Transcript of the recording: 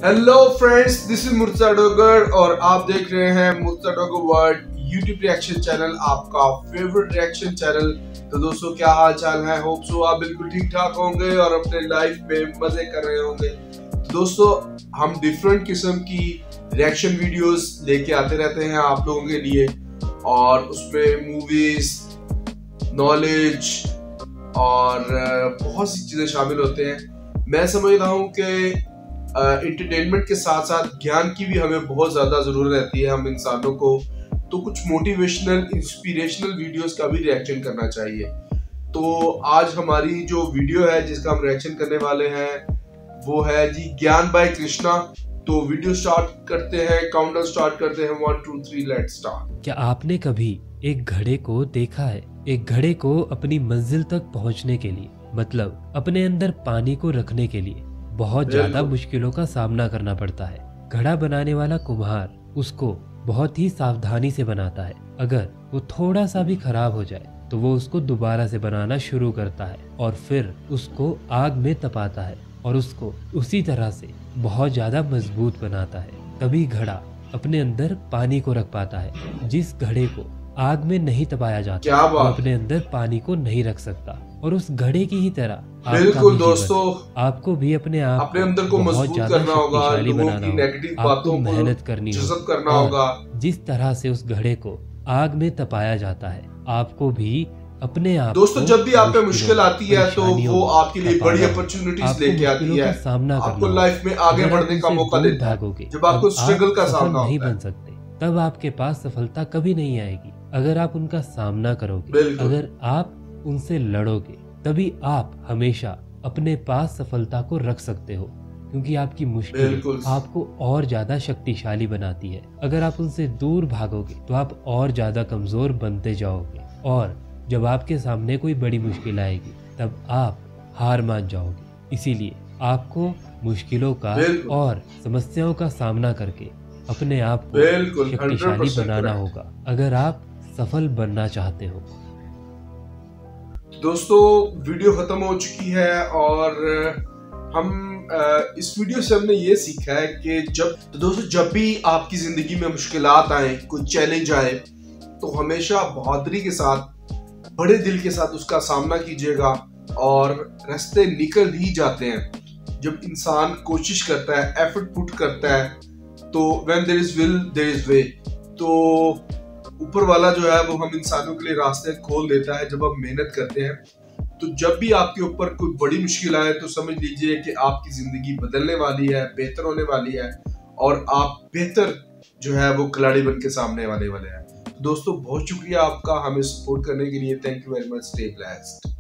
Hello friends, this is Murtaza Dogar और आप देख रहे हैं Murtaza Dogar world YouTube reaction channel, आपका फेवरेट रिएक्शन चैनल। तो दोस्तों, क्या हाल चाल है? होप सो आप बिल्कुल ठीक ठाक होंगे और अपने लाइफ में मजे कर रहे होंगे। तो दोस्तों, हम डिफरेंट किस्म की रिएक्शन वीडियोस लेके आते रहते हैं आप लोगों के लिए, और उसमें मूवीज, नॉलेज और बहुत सी चीजें शामिल होते हैं। मैं समझ रहा हूँ कि एंटरटेनमेंट के साथ साथ ज्ञान की भी हमें बहुत ज्यादा जरूरत रहती है हम इंसानों को। तो कुछ मोटिवेशनल, इंस्पिरेशनल वीडियोस का भी रिएक्शन करना चाहिए। तो आज हमारी जो वीडियो है जिसका हम रिएक्शन करने वाले हैं वो है जी ज्ञान बाय कृष्णा। तो वीडियो स्टार्ट करते हैं, काउंटडाउन स्टार्ट करते हैं। 1 2 3 लेट्स स्टार्ट। क्या आपने कभी एक घड़े को देखा है? एक घड़े को अपनी मंजिल तक पहुंचने के लिए, मतलब अपने अंदर पानी को रखने के लिए बहुत ज्यादा मुश्किलों का सामना करना पड़ता है। घड़ा बनाने वाला कुम्हार उसको बहुत ही सावधानी से बनाता है। अगर वो थोड़ा सा भी खराब हो जाए तो वो उसको दोबारा से बनाना शुरू करता है और फिर उसको आग में तपाता है और उसको उसी तरह से बहुत ज्यादा मजबूत बनाता है। तभी घड़ा अपने अंदर पानी को रख पाता है। जिस घड़े को आग में नहीं तपाया जाता वो अपने अंदर पानी को नहीं रख सकता। और उस घड़े की ही तरह बिल्कुल दोस्तों, आपको भी अपने अंदर को मजबूत करना होगा, लोगों की नेगेटिव बातों को मेहनत करनी जज़ब करना होगा। जिस तरह से उस घड़े को आग में तपाया जाता है, आपको भी अपने आप दोस्तों, जब भी आप पे मुश्किल आती है तो वो आपके लिए बड़ी अपॉर्चुनिटीज लेके आती है। आपको लाइफ में आगे बढ़ने का मौका देता है। जब आपको स्ट्रगल का सामना नहीं बन सकते तब आपके पास सफलता कभी नहीं आएगी। अगर आप उनका सामना करोगे, अगर आप उनसे लड़ोगे, तभी आप हमेशा अपने पास सफलता को रख सकते हो, क्योंकि आपकी मुश्किल आपको और ज्यादा शक्तिशाली बनाती है। अगर आप उनसे दूर भागोगे तो आप और ज्यादा कमजोर बनते जाओगे, और जब आपके सामने कोई बड़ी मुश्किल आएगी तब आप हार मान जाओगे। इसीलिए आपको मुश्किलों का और समस्याओं का सामना करके अपने आप को शक्तिशाली बनाना होगा, अगर आप सफल बनना चाहते हो। दोस्तों, वीडियो खत्म हो चुकी है और हम इस वीडियो से हमने ये सीखा है कि जब भी आपकी जिंदगी में मुश्किलात आए, कोई चैलेंज आए, तो हमेशा बहादुरी के साथ, बड़े दिल के साथ उसका सामना कीजिएगा और रास्ते निकल ही जाते हैं। जब इंसान कोशिश करता है, एफर्ट पुट करता है, तो when there is will there is way. तो ऊपर वाला जो है वो हम इंसानों के लिए रास्ते खोल देता है जब हम मेहनत करते हैं। तो जब भी आपके ऊपर कोई बड़ी मुश्किल आए तो समझ लीजिए कि आपकी जिंदगी बदलने वाली है, बेहतर होने वाली है, और आप बेहतर जो है वो खिलाड़ी बन के सामने वाले हैं। तो दोस्तों, बहुत शुक्रिया आपका हमें सपोर्ट करने के लिए। Thank you very much. Stay blessed.